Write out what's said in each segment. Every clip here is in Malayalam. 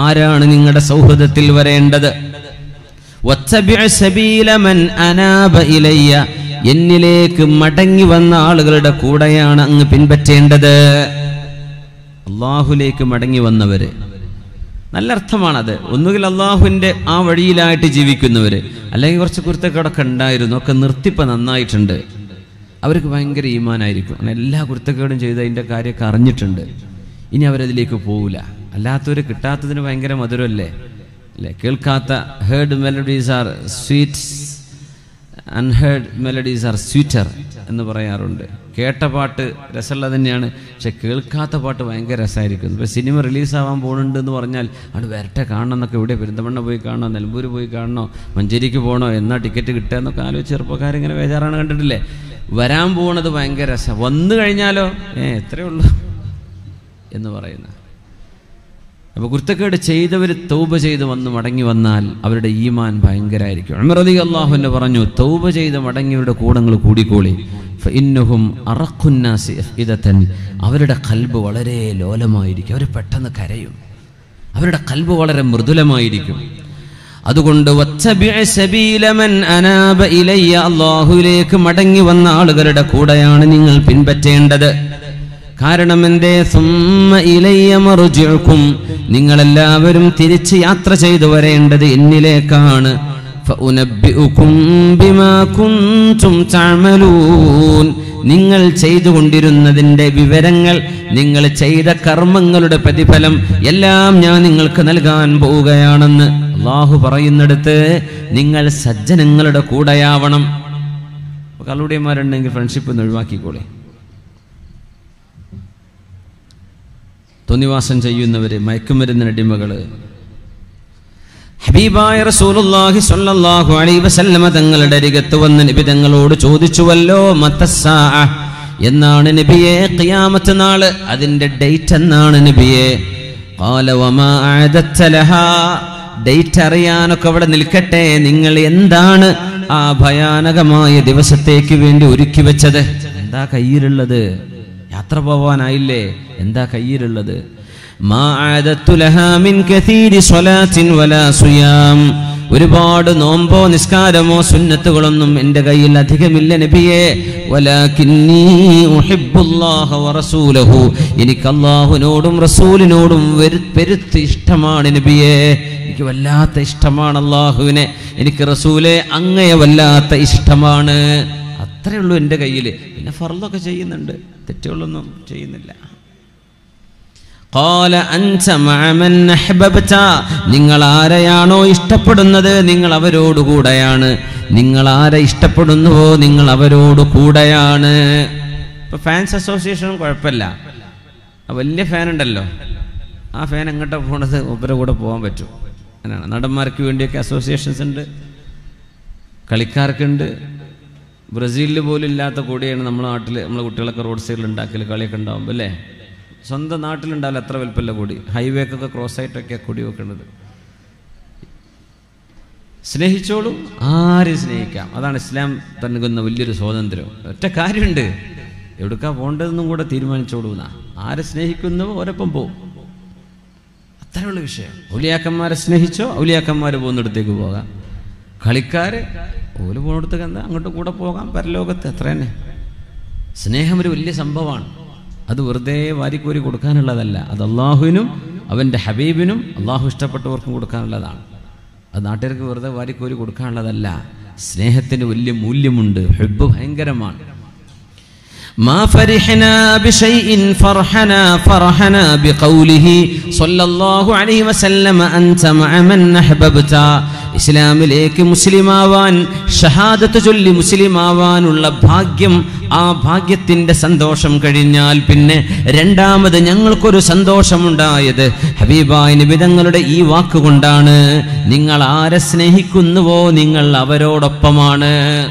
ആരാണ് നിങ്ങളുടെ സൗഹൃദത്തിൽ വരേണ്ടത്? വത്തബിഅ സബീല മൻ അനാബ ഇലയ്യ, എന്നിലേക്ക് മടങ്ങി വന്ന ആളുകളുടെ കൂടെയാണ് അങ്ങ് പിൻപറ്റേണ്ടത്. അള്ളാഹുലേക്ക് മടങ്ങി വന്നവര്, നല്ല അർത്ഥമാണത്. ഒന്നുകിൽ അള്ളാഹുവിന്റെ ആ വഴിയിലായിട്ട് ജീവിക്കുന്നവര്, അല്ലെങ്കിൽ കുറച്ച് കുരുത്തക്കേടൊക്കെ ഉണ്ടായിരുന്നു, ഒക്കെ നിർത്തിപ്പം നന്നായിട്ടുണ്ട്. അവർക്ക് ഭയങ്കര ഈമാനായിരിക്കും. അങ്ങനെ എല്ലാ കുരുത്തക്കേടും ചെയ്ത് അതിൻ്റെ കാര്യമൊക്കെ അറിഞ്ഞിട്ടുണ്ട്. ഇനി അവരതിലേക്ക് പോവില്ല. അല്ലാത്തവർ കിട്ടാത്തതിന് ഭയങ്കര മധുരമല്ലേ അല്ലേ? കേൾക്കാത്ത heard melodies are sweets, unheard melodies are sweeter എന്ന് പറയാറുണ്ട്. കേട്ട പാട്ട് രസമുള്ളത് തന്നെയാണ്, പക്ഷെ കേൾക്കാത്ത പാട്ട് ഭയങ്കര രസമായിരിക്കും. ഇപ്പോൾ സിനിമ റിലീസാവാൻ പോകുന്നുണ്ട് എന്ന് പറഞ്ഞാൽ അവിടെ വരട്ടെ കാണണം എന്നൊക്കെ, ഇവിടെ പെരിന്തമണ്ണ പോയി കാണണോ, നിലമ്പൂർ പോയി കാണണോ, മഞ്ചേരിക്ക് പോകണോ, എന്നാ ടിക്കറ്റ് കിട്ടുക എന്നൊക്കെ ആലോചിച്ച് ചെറുപ്പക്കാരിങ്ങനെ ബേജാറാണ്. കണ്ടിട്ടില്ലേ? വരാൻ പോകുന്നത് ഭയങ്കര രസം, വന്നു കഴിഞ്ഞാലോ എത്രയേ ഉള്ളൂ എന്ന് പറയുന്ന. അപ്പോൾ കുരുത്തക്കേട് ചെയ്തവർ തൗബ ചെയ്ത് വന്ന് മടങ്ങി വന്നാൽ അവരുടെ ഈമാൻ ഭയങ്കരമായിരിക്കും. ഉമർ റളിയല്ലാഹു അൻഹു പറഞ്ഞു, തൗബ ചെയ്ത് മടങ്ങിയവരുടെ കൂടങ്ങൾ കൂടിക്കോളി. ഫഇന്നഹും അറഖുന്നാസി അഫ്ഇദതൻ, അവരുടെ ഖൽബ് വളരെ ലോലമായിരിക്കും, അവർ പെട്ടെന്ന് കരയും, അവരുടെ ഖൽബ് വളരെ മൃദുലമായിരിക്കും. അതുകൊണ്ട് വത്തബിഅ സബീല മൻ അനാബ ഇലയ്യ, അല്ലാഹുവിലേക്ക് മടങ്ങി വന്ന ആളുകളുടെ കൂടെയാണ് നിങ്ങൾ പിൻപറ്റേണ്ടത്. കാരണം എന്തേ? സുമ്മ ഇലയ്യ മർജിഉകും, നിങ്ങളെല്ലാവരും തിരിച്ച് യാത്ര ചെയ്തു വരേണ്ടത് എന്നിലേക്കാണ്. ഫഉനബ്ബിഉകും ബിമാ കുൻതും തഅമലൂൻ, നിങ്ങൾ ചെയ്തുകൊണ്ടിരുന്നതിൻ്റെ വിവരങ്ങൾ, നിങ്ങൾ ചെയ്ത കർമ്മങ്ങളുടെ പ്രതിഫലം എല്ലാം ഞാൻ നിങ്ങൾക്ക് നൽകാൻ പോവുകയാണെന്ന് അല്ലാഹു പറയുന്നിടത്ത് നിങ്ങൾ സജ്ജനങ്ങളുടെ കൂടെയാവണം. കള്ളുടിയന്മാരുണ്ടെങ്കിൽ ഫ്രണ്ട്ഷിപ്പ് ഒഴിവാക്കിക്കോളെ. തോന്നിവാസം ചെയ്യുന്നവര്, മയക്കുമരുന്നിനടിമകള്. ഹബീബായ റസൂലുള്ളാഹി സ്വല്ലല്ലാഹു അലൈഹി വസല്ലമ തങ്ങളുടെ അരികത്ത് വന്ന് നബി തങ്ങളോട് ചോദിച്ചുവല്ലോ, മത്തസ്സാഅ, എന്നാണ് നബിയെ ഖിയാമത്ത് നാള്, അതിന്റെ ഡേറ്റ് എന്നാണ് നബിയെ? ഖാല വമാ അഅദത്ത ലഹാ, ഡേറ്റ് അറിയാനൊക്കെ അവിടെ നിൽക്കട്ടെ, നിങ്ങൾ എന്താണ് ആ ഭയാനകമായ ദിവസത്തേക്ക് വേണ്ടി ഒരുക്കി വെച്ചത്? എന്താ കയ്യിലുള്ളത്? യാത്ര പോവാനായില്ലേ, എന്താ കയ്യിലുള്ളത്? മാ അഅദത്തു ലഹാ മിൻ കസീരി സ്വലാത്തിൻ വലാ സുയാം, ഒരുപാട് നോമ്പോ നിസ്കാരമോ സുന്നത്തുകളൊന്നും എൻ്റെ കയ്യിൽ അധികമില്ല നബിയെ. വലാകിന്നീ ഉഹിബ്ബുല്ലാഹ വറസൂലഹു, എനിക്ക് അല്ലാഹുവിനോടും റസൂലിനോടും പെരുത്ത് ഇഷ്ടമാണ് നബിയെ. എനിക്ക് വല്ലാത്ത ഇഷ്ടമാണ് അല്ലാഹുവിനെ, എനിക്ക് റസൂലെ അങ്ങയെ വല്ലാത്ത ഇഷ്ടമാണ്. അത്രയേ ഉള്ളൂ എൻ്റെ കയ്യിൽ. പിന്നെ ഫർളൊക്കെ ചെയ്യുന്നുണ്ട്, തെറ്റുകളൊന്നും ചെയ്യുന്നില്ല. ഖാല അൻത മഅ മൻ അഹ്ബബ്ത, നിങ്ങൾ ആരെയാണോ ഇഷ്ടപ്പെടുന്നത് നിങ്ങൾ അവരോട് കൂടെയാണ്. നിങ്ങൾ ആരെ ഇഷ്ടപ്പെടുന്നുവോ നിങ്ങൾ അവരോട് കൂടെയാണ്. ഇപ്പൊ ഫാൻസ് അസോസിയേഷനും കുഴപ്പമില്ല, വലിയ ഫാൻ ഉണ്ടല്ലോ, ആ ഫാൻ എങ്ങോട്ടാ പോണത്, ഒപ്പരെ കൂടെ പോകാൻ പറ്റും. അങ്ങനെയാണ്. നടന്മാർക്ക് വേണ്ടിയൊക്കെ അസോസിയേഷൻസ് ഉണ്ട്, കളിക്കാർക്കുണ്ട്. ബ്രസീലിൽ പോലും ഇല്ലാത്ത കൊടിയാണ് നമ്മുടെ നാട്ടിൽ, നമ്മളെ കുട്ടികളൊക്കെ റോഡ് സൈഡിൽ ഉണ്ടാക്കൽ, കളിയൊക്കെ ഉണ്ടാകുമ്പോൾ അല്ലേ. സ്വന്തം നാട്ടിലുണ്ടാവില്ല അത്ര വലുപ്പമല്ല കൊടി, ഹൈവേക്കൊക്കെ ക്രോസ് ആയിട്ടൊക്കെ കൊടി വെക്കേണ്ടത്. സ്നേഹിച്ചോളൂ, ആരും സ്നേഹിക്കാം, അതാണ് ഇസ്ലാം നൽകുന്ന വലിയൊരു സ്വാതന്ത്ര്യം. ഒറ്റ കാര്യമുണ്ട്, എവിടേക്കാ പോകേണ്ടതെന്നും കൂടെ തീരുമാനിച്ചോളൂ. ആരെ സ്നേഹിക്കുന്നവോ ഓരൊപ്പം പോവും, അത്രയുള്ള വിഷയം. ഔലിയാക്കന്മാരെ സ്നേഹിച്ചോ, ഔലിയാക്കന്മാർ പോകുന്നിടത്തേക്ക് പോകാം. കളിക്കാര് ഓല് പോകുന്നിടത്തേക്ക് എന്താ അങ്ങോട്ട് കൂടെ പോകാം, പരലോകത്ത്. അത്ര തന്നെ. സ്നേഹം ഒരു വലിയ സംഭവമാണ്. അത് വെറുതെ വാരിക്കോരി കൊടുക്കാനുള്ളതല്ല, അത് അള്ളാഹുവിനും അവൻ്റെ ഹബീബിനും അള്ളാഹു ഇഷ്ടപ്പെട്ടവർക്കും കൊടുക്കാനുള്ളതാണ്. അത് നാട്ടുകാർക്ക് വെറുതെ വാരിക്കോരി കൊടുക്കാനുള്ളതല്ല. സ്നേഹത്തിന് വലിയ മൂല്യമുണ്ട്, ഹുബ്ബ് ഭയങ്കരമാണ്. ما فرحنا بشيء فرحنا بقوله صلى الله عليه وسلم أنت مع من أحببت. ഇസ്ലാമിലേക്ക് മുസ്ലിമാവാൻ, ഷഹാദത്ത് ചൊല്ലി മുസ്ലിമാവാനുള്ള ഭാഗ്യം, ആ ഭാഗ്യത്തിൻ്റെ സന്തോഷം കഴിഞ്ഞാൽ പിന്നെ രണ്ടാമത് ഞങ്ങൾക്കൊരു സന്തോഷമുണ്ടായത് ഹബീബായ നബി തങ്ങളുടെ ഈ വാക്കുകൊണ്ടാണ്. നിങ്ങൾ ആരെ സ്നേഹിക്കുന്നുവോ നിങ്ങൾ അവരോടൊപ്പമാണ്.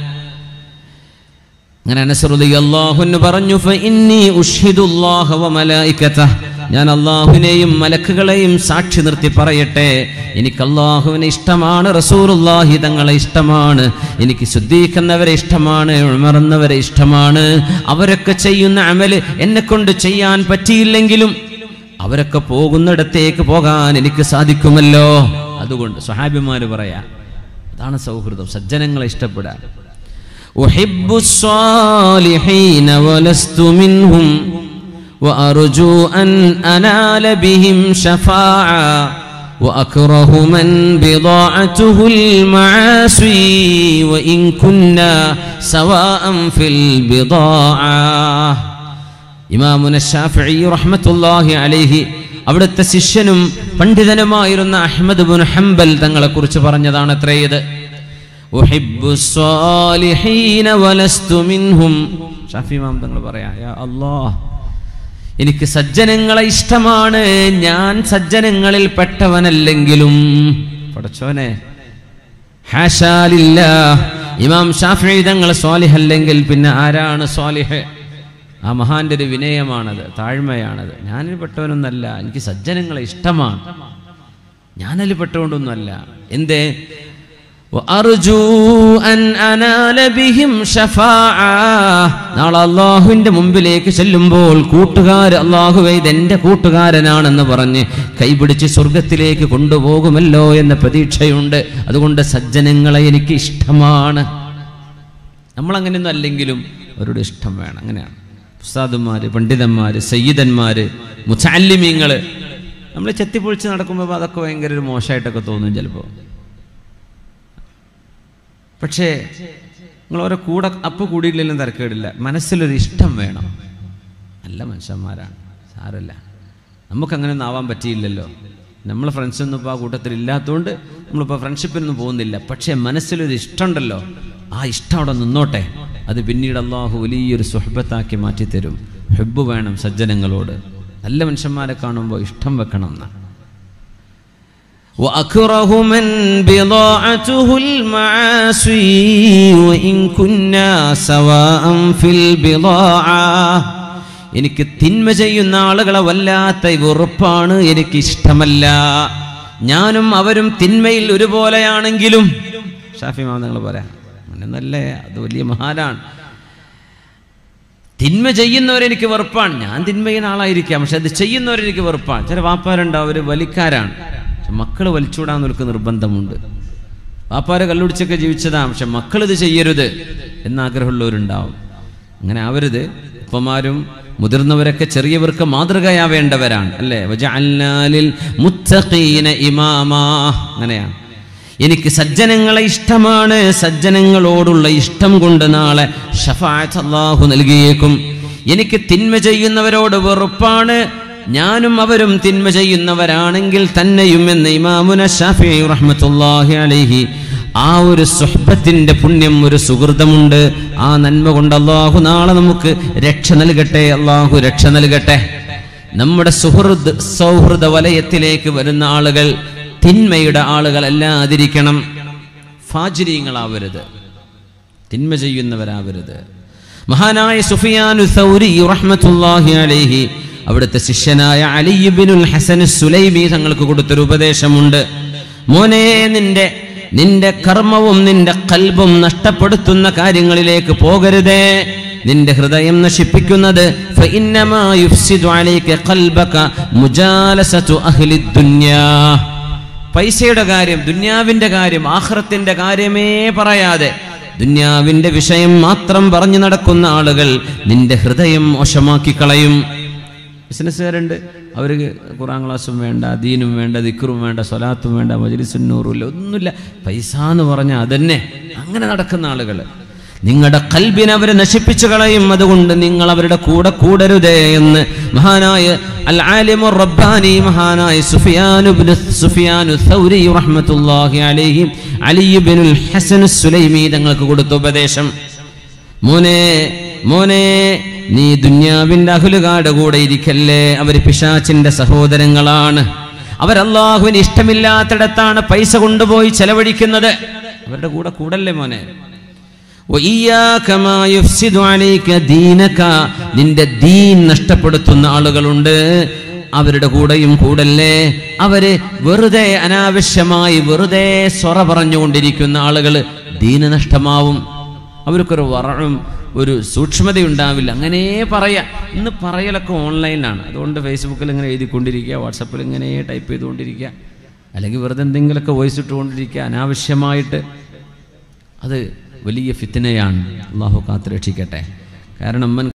അങ്ങനെ അനസ് റളിയല്ലാഹു അൻഹു പറഞ്ഞു, ഫഇന്നി ഉഷ്ഹിദുല്ലാഹ വമലായികതഹു, ഞാൻ അല്ലാഹുവിനെയും മലക്കുകളെയും സാക്ഷി നിർത്തി പറയട്ടെ, എനിക്ക് അല്ലാഹുവിനെ ഇഷ്ടമാണ്, റസൂലുള്ളാഹി തങ്ങളെ ഇഷ്ടമാണ്, എനിക്ക് സിദ്ദീഖ് എന്നവരെ ഇഷ്ടമാണ്, ഉമർ എന്നവരെ ഇഷ്ടമാണ്. അവരൊക്കെ ചെയ്യുന്ന അമല് എന്നെ കൊണ്ട് ചെയ്യാൻ പറ്റിയില്ലെങ്കിലും അവരൊക്കെ പോകുന്നിടത്തേക്ക് പോകാൻ എനിക്ക് സാധിക്കുമല്ലോ. അതുകൊണ്ട് സ്വഹാബിമാര് പറയാ, അതാണ് സൗഹൃദം, സജ്ജനങ്ങളെ ഇഷ്ടപ്പെടാൻ. ഉഹിബ്ബു സ്വാലിഹീന വലസ്തു മിൻഹും വഅർജു അൻ അനാല ബിഹിം ശഫാഅ വഅക്റഹു മൻ ബിദാഅതുഹുൽ മആസി വഇൻ കുന്നാ സവാഅൻ ഫിൽ ബിദാഅ. ഇമാമുന ശാഫിഈ റഹ്മത്തുള്ളാഹി അലൈഹി അവിടുത്തെ ശിഷ്യനും പണ്ഡിതനുമായിരുന്ന അഹ്മദ് ഇബ്നു ഹംബൽ തങ്ങളെ കുറിച്ച് പറഞ്ഞതാണ് അത്രേ ഇത്. ഉഹിബ്ബു സ്വാലിഹീന വലസ്തു മിൻഹും. ഷാഫി ഇമാം തങ്ങൾ പറയാ, യാ അല്ലാഹ്, എനിക്ക് സജ്ജനങ്ങളെ ഇഷ്ടമാണ്, ഞാൻ സജ്ജനങ്ങളിൽ പെട്ടവനല്ലെങ്കിലും. പടച്ചോനെ, ഹാശാ ലില്ലാഹ്. ഇമാം ഷാഫിഈ തങ്ങൾ സ്വാലിഹ് അല്ലെങ്കിൽ പിന്നെ ആരാണ് സ്വാലിഹ്? ആ മഹാന്റെ ഒരു വിനയമാണത്, താഴ്മയാണത്. ഞാനിൽ പെട്ടവനൊന്നല്ല, എനിക്ക് സജ്ജനങ്ങളെ ഇഷ്ടമാണ്, ഞാനതിൽ പെട്ടുകൊണ്ടൊന്നുമല്ല. എന്തേ? വഅർജു അൻ അനാല ബിഹിം ശഫാഅ. നാളെ അല്ലാഹുവിന്റെ മുമ്പിലേക്ക് ചെല്ലുമ്പോൾ കൂട്ടുകാർ, അല്ലാഹുവേ ഇതെന്റെ കൂട്ടുകാരനാണെന്ന് പറഞ്ഞ് കൈപിടിച്ച് സ്വർഗത്തിലേക്ക് കൊണ്ടുപോകുമല്ലോ എന്ന പ്രതീക്ഷയുണ്ട്. അതുകൊണ്ട് സജ്ജനങ്ങളെ എനിക്ക് ഇഷ്ടമാണ്. നമ്മളങ്ങനെയൊന്നും അല്ലെങ്കിലും അവരുടെ ഇഷ്ടം വേണം. അങ്ങനെയാണ് ഉസ്താദുമാര്, പണ്ഡിതന്മാര്, സയ്യിദന്മാര്, മുതഅല്ലിമീങ്ങള്. നമ്മൾ ചെത്തിപ്പൊളിച്ച് നടക്കുമ്പോൾ അതൊക്കെ ഭയങ്കര ഒരു മോശമായിട്ടൊക്കെ തോന്നും ചിലപ്പോൾ. പക്ഷേ നിങ്ങൾ ഓരോ കൂടെ അപ്പ് കൂടിയില്ലെങ്കിലും തിരക്കേടില്ല, മനസ്സിലൊരു ഇഷ്ടം വേണം. നല്ല മനുഷ്യന്മാരാണ്, സാരമില്ല. നമുക്കങ്ങനെയൊന്നും ആവാൻ പറ്റിയില്ലല്ലോ. നമ്മൾ ഫ്രണ്ട്സൊന്നും ഇപ്പോൾ ആ കൂട്ടത്തിൽ ഇല്ലാത്തതുകൊണ്ട് നമ്മളിപ്പോൾ ഫ്രണ്ട്ഷിപ്പിനൊന്നും പോകുന്നില്ല. പക്ഷേ മനസ്സിലൊരു ഇഷ്ടമുണ്ടല്ലോ, ആ ഇഷ്ടം അവിടെ നിന്നോട്ടെ. അത് പിന്നീട് അള്ളാഹു വലിയൊരു സുഹബത്താക്കി മാറ്റിത്തരും. ഹുബ്ബ് വേണം സജ്ജനങ്ങളോട്. നല്ല മനുഷ്യന്മാരെ കാണുമ്പോൾ ഇഷ്ടം വെക്കണം എന്നാണ്. وأكره من بضاعته المعاصي وإن كنا سواء في البضاعة. എനിക്ക് തിന്മ ചെയ്യുന്ന ആളുകളെ വല്ലാത്ത വെറുപ്പാണ്, എനിക്ക് ഇഷ്ടമല്ല. ഞാനും അവരും തിന്മയിൽ ഒരുപോലെയാണെങ്കിലും. ഷാഫി ഇമാം നിങ്ങൾ പറയാം, അങ്ങനെയൊന്നല്ലേ, അത് വലിയ മഹാനാണ്. തിന്മ ചെയ്യുന്നവരെനിക്ക് വെറുപ്പാണ്. ഞാൻ തിന്മ ചെയ്യുന്ന ആളായിരിക്കാം, പക്ഷെ അത് ചെയ്യുന്നവരെനിക്ക് വെറുപ്പാണ്. ചില വാപ്പാരുണ്ടാവും, അവർ വലിക്കാരാണ്, മക്കൾ വലിച്ചൂടാന്നവർക്ക് നിർബന്ധമുണ്ട്. വാപ്പാരെ കള്ളുടിച്ചൊക്കെ ജീവിച്ചതാണ്, പക്ഷെ മക്കളിത് ചെയ്യരുത് എന്നാഗ്രഹമുള്ളവരുണ്ടാവും. അങ്ങനെ ആവരുത്. ഉപ്പമാരും മുതിർന്നവരൊക്കെ ചെറിയവർക്ക് മാതൃകയാവേണ്ടവരാണ്, അല്ലേ? വജഅൽനാ ലിൽ മുത്തഖീന ഇമാമാ. അങ്ങനെയാണ്. എനിക്ക് സജ്ജനങ്ങളെ ഇഷ്ടമാണ്. സജ്ജനങ്ങളോടുള്ള ഇഷ്ടം കൊണ്ട് നാളെ ശഫാഅത്ത് അല്ലാഹു നൽകിയേക്കും. എനിക്ക് തിന്മ ചെയ്യുന്നവരോട് വെറുപ്പാണ്. ഞാനും അവരും തിന്മ ചെയ്യുന്നവരാണെങ്കിൽ തന്നെയും എന്ന് ഇമാമുന ശാഫിഈ റഹ്മത്തുള്ളാഹി അലൈഹി. ആ ഒരു സുഹബത്തിന്റെ പുണ്യം, ഒരു സുഹൃതമുണ്ട്. ആ നന്മ കൊണ്ട് അല്ലാഹു നാളെ നമുക്ക് രക്ഷ നൽകട്ടെ. അല്ലാഹു രക്ഷ നൽകട്ടെ. നമ്മുടെ സൗഹൃദ വലയത്തിലേക്ക് വരുന്ന ആളുകൾ തിന്മയുടെ ആളുകളല്ലാതിരിക്കണം. ഫാജിരീങ്ങളാവരുത്, തിന്മ ചെയ്യുന്നവരാവരുത്. മഹാനായ സുഫിയാനു സൗരി റഹ്മത്തുള്ളാഹി അലൈഹി അവിടുത്തെ ശിഷ്യനായ അലി ഇബ്നുൽ ഹസൻ സുലൈമി തങ്ങൾക്ക് കൊടുത്തൊരു ഉപദേശമുണ്ട്. മോനെ, നിന്റെ കർമ്മവും നിന്റെ ഖൽബും നഷ്ടപ്പെടുത്തുന്ന കാര്യങ്ങളിലേക്ക് പോകരുതേ. നിന്റെ ഹൃദയം നശിപ്പിക്കുന്നത് ഫഇന്നമാ യുഫ്സിദു അലൈക ഖൽബക മുജാലസതു അഹ്ലി ദുനിയാ. പൈസയുടെ കാര്യം, ദുനിയാവിന്റെ കാര്യം, ആഖിറത്തിന്റെ കാര്യമേ പറയാതെ ദുനിയാവിന്റെ വിഷയം മാത്രം പറഞ്ഞു നടക്കുന്ന ആളുകൾ നിന്റെ ഹൃദയം മോശമാക്കി കളയും. ബിസിനസ്സുകാരുണ്ട്, അവർക്ക് ഖുർആൻ ക്ലാസ്സും വേണ്ട, ദീനും വേണ്ട, ദിക്റും വേണ്ട, സ്വലാത്തും വേണ്ട, മജ്ലിസുൻ നൂറുമില്ല, ഒന്നുമില്ല. പൈസ എന്ന് പറഞ്ഞാൽ അതന്നെ. അങ്ങനെ നടക്കുന്ന ആളുകൾ നിങ്ങളുടെ ഖൽബിനെ അവർ നശിപ്പിച്ചു കളയും. അതുകൊണ്ട് നിങ്ങൾ അവരുടെ കൂടെ കൂടരുതേ എന്ന് മഹാനായ അൽ ആലിമു റബ്ബാനി, മഹാനായ സുഫിയാനു സൗരി റഹ്മത്തുള്ളാഹി അലൈഹി അലി ഇബ്നുൽ ഹസൻ സുലൈമി തങ്ങൾക്ക് കൊടുത്ത ഉപദേശം. മോനെ, നീ ദുനിയാവിന്റെ അഹ്ലുകാരുടെ കൂടെ ഇരിക്കല്ലേ. അവർ പിശാചിന്റെ സഹോദരങ്ങളാണ്. അവർ അല്ലാഹുവിന് ഇഷ്ടമില്ലാത്തിടത്താണ് പൈസ കൊണ്ടുപോയി ചെലവഴിക്കുന്നത്. അവരുടെ കൂടെ കൂടല്ലേ മോനെ. നിന്റെ ദീൻ നഷ്ടപ്പെടുത്തുന്ന ആളുകളുണ്ട്, അവരുടെ കൂടെയും കൂടല്ലേ. അവര് വെറുതെ അനാവശ്യമായി വെറുതെ സൊറ പറഞ്ഞുകൊണ്ടിരിക്കുന്ന ആളുകൾ ദീന് നഷ്ടമാവും. അവർക്കൊരു വറഉം ഒരു സൂക്ഷ്മതയുണ്ടാവില്ല. അങ്ങനെ പറയാം. ഇന്ന് പറയലൊക്കെ ഓൺലൈനിലാണ്. അതുകൊണ്ട് ഫേസ്ബുക്കിൽ ഇങ്ങനെ എഴുതിക്കൊണ്ടിരിക്കുക, വാട്സപ്പിൽ ഇങ്ങനെ ടൈപ്പ് ചെയ്തുകൊണ്ടിരിക്കുക, അല്ലെങ്കിൽ വെറുതെ എന്തെങ്കിലുമൊക്കെ വോയിസ് ഇട്ടുകൊണ്ടിരിക്കുക അനാവശ്യമായിട്ട്. അത് വലിയ ഫിത്നയാണ്. അള്ളാഹു കാത്ത് രക്ഷിക്കട്ടെ. കാരണം